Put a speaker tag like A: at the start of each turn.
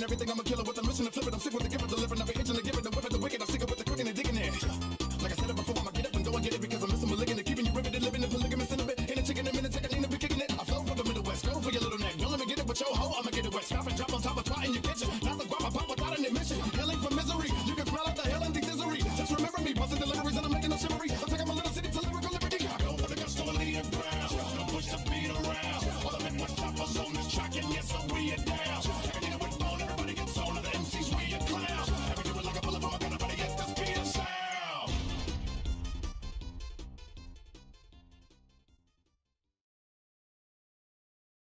A: everything, I'm a killer with the mission to flip it. I'm sick with the gift of delivering, I'll be itching to give it, the whip it, the wicked.